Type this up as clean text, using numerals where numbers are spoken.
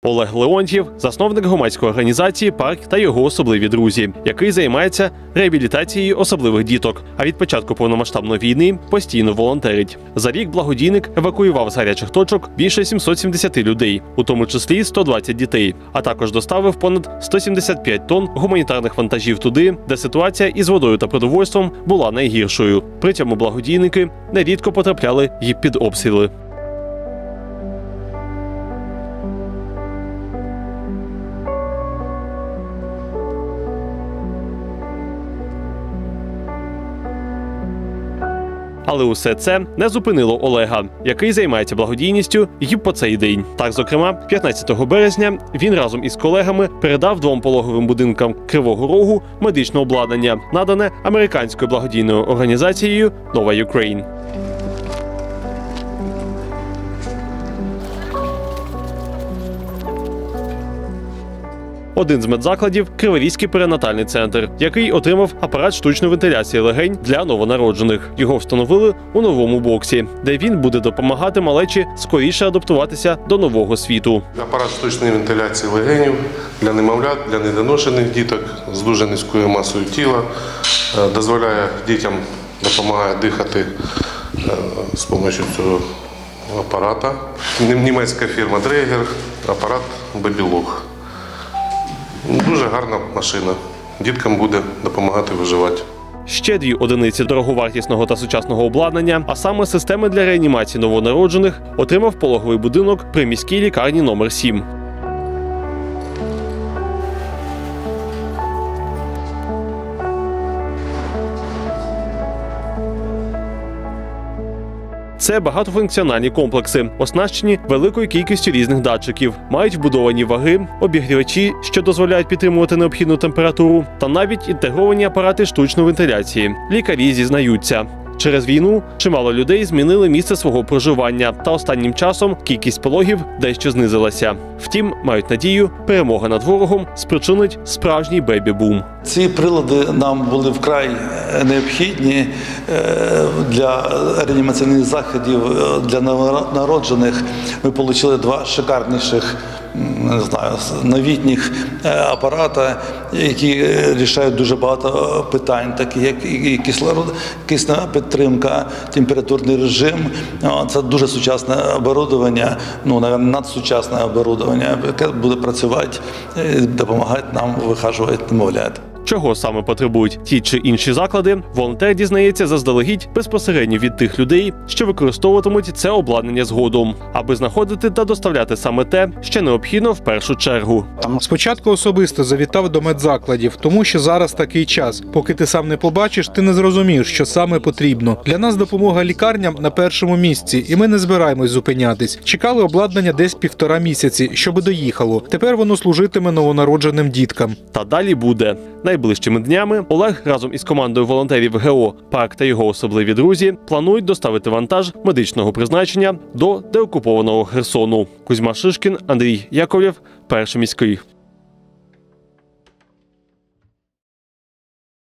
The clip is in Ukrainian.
Олег Леонтьєв – засновник громадської організації «Парк та його особливі друзі», який займається реабілітацією особливих діток, а від початку повномасштабної війни постійно волонтерить. За рік благодійник евакуював з гарячих точок більше 770 людей, у тому числі 120 дітей, а також доставив понад 175 тонн гуманітарних вантажів туди, де ситуація із водою та продовольством була найгіршою. При цьому благодійники нерідко потрапляли й під обстріли. Але усе це не зупинило Олега, який займається благодійністю і по цей день. Так, зокрема, 15 березня він разом із колегами передав 2 пологовим будинкам Кривого Рогу медичне обладнання, надане американською благодійною організацією «Нова Юкрейн». Один з медзакладів – Криворізький перинатальний центр, який отримав апарат штучної вентиляції легень для новонароджених. Його встановили у новому боксі, де він буде допомагати малечі скоріше адаптуватися до нового світу. Апарат штучної вентиляції легенів для немовлят, для недоношених діток з дуже низькою масою тіла, дозволяє дітям, допомагає дихати з допомогою цього апарата. Німецька фірма Дрейгер, апарат Babylog. Дуже гарна машина. Діткам буде допомагати виживати. Ще 2 одиниці дороговартісного та сучасного обладнання, а саме системи для реанімації новонароджених, отримав пологовий будинок при міській лікарні номер 7. Це багатофункціональні комплекси, оснащені великою кількістю різних датчиків, мають вбудовані ваги, обігрівачі, що дозволяють підтримувати необхідну температуру, та навіть інтегровані апарати штучної вентиляції. Лікарі зізнаються, через війну чимало людей змінили місце свого проживання, та останнім часом кількість пологів дещо знизилася. Втім, мають надію, перемога над ворогом спричинить справжній бебі-бум. Ці прилади нам були вкрай необхідні для реанімаційних заходів для новонароджених. Ми отримали 2 шикарніших, новітніх апарати, які рішають дуже багато питань, такі як і кисна підтримка, температурний режим. Це дуже сучасне оборудовання, надсучасне оборудовання, яке буде працювати і допомагати нам вихажувати немовлят. Чого саме потребують ті чи інші заклади, волонтер дізнається заздалегідь безпосередньо від тих людей, що використовуватимуть це обладнання згодом, аби знаходити та доставляти саме те, що необхідно в першу чергу. Спочатку особисто завітав до медзакладів, тому що зараз такий час. Поки ти сам не побачиш, ти не зрозумієш, що саме потрібно. Для нас допомога лікарням на першому місці, і ми не збираємось зупинятись. Чекали обладнання десь 1,5 місяці, щоб доїхало. Тепер воно служитиме новонародженим діткам. Та далі буде. Найближчими днями Олег разом із командою волонтерів ГО «Парк та його особливі друзі» планують доставити вантаж медичного призначення до деокупованого Херсону. Кузьма Шишкін, Андрій Яковлєв, Перший міський.